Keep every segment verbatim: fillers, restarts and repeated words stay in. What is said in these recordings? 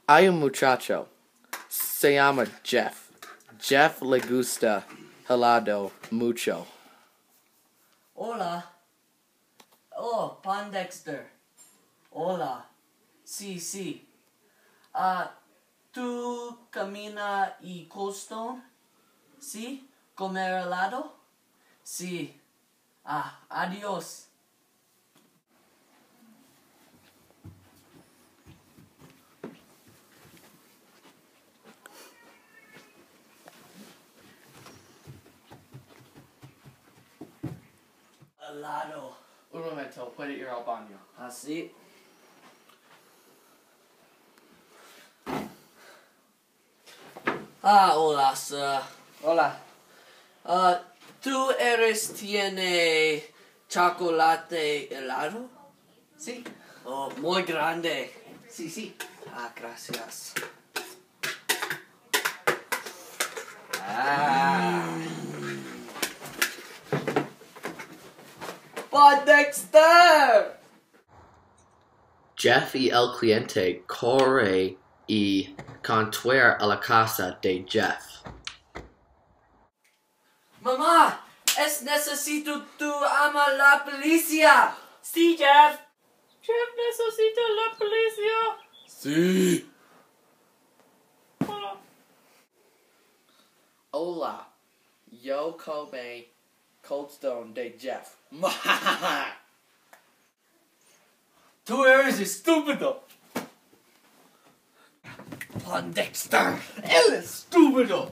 Hay un muchacho. Se llama Jeff. Jeff le gusta helado mucho. Hola. Oh, Pondexter. Hola. Sí, sí. Ah, ¿tú camina y Cold Stone? Sí. ¿Comer helado? Sí. Ah, adiós. Helado. Un momento, puede ir al baño. Así. Ah, hola, sir. Hola. Ah, ¿tú eres tiene chocolate helado? Sí, Oh, muy grande. sí, sí. Ah, gracias. Ah. Pondexter! Jeff y el cliente corre y conduir a la casa de Jeff. Mamá, es necesito tu ama la policía. Sí, Jeff. Jeff necesita la policía. Sí. Hola. Hola. Yo come Cold Stone de Jeff. Tú eres estúpido. Pondexter. Él es estúpido.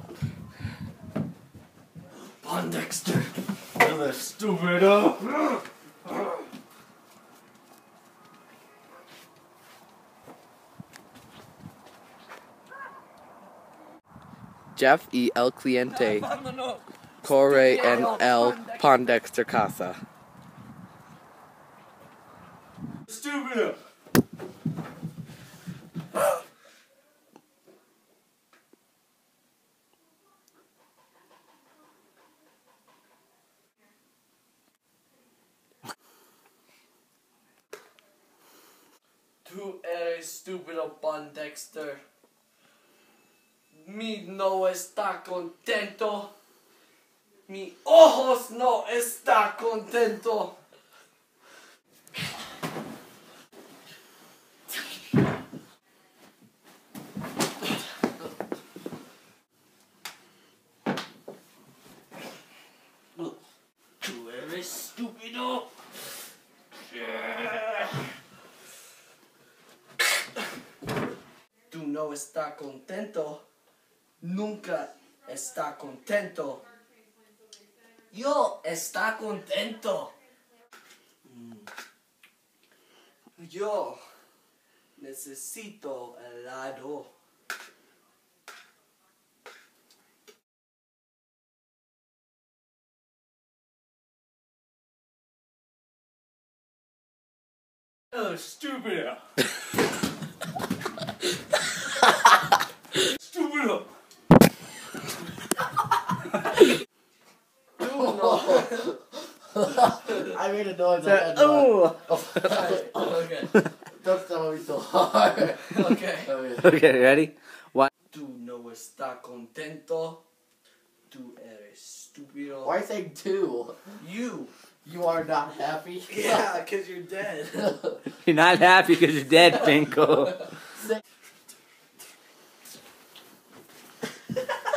Pondexter. Él es estúpido. Jeff y el cliente Vámonos. corre en el Pondexter casa. Estúpido. Tú eres estúpido, Pondexter. Mi no está contento. Mi ojos no está contento. Tú eres estúpido. Tú no está contento. Nunca está contento. Yo está contento. Yo necesito helado. Oh, estúpido. Estúpido. I made a noise. So- I had to laugh. oh. Okay. Don't tell me so hard. Okay. Okay. Okay, ready? One. Tú no está contento. Tú eres estúpido. Why are you saying two? You. You are not happy? Yeah, because you're dead. You're not happy because you're dead, Finkel. Say-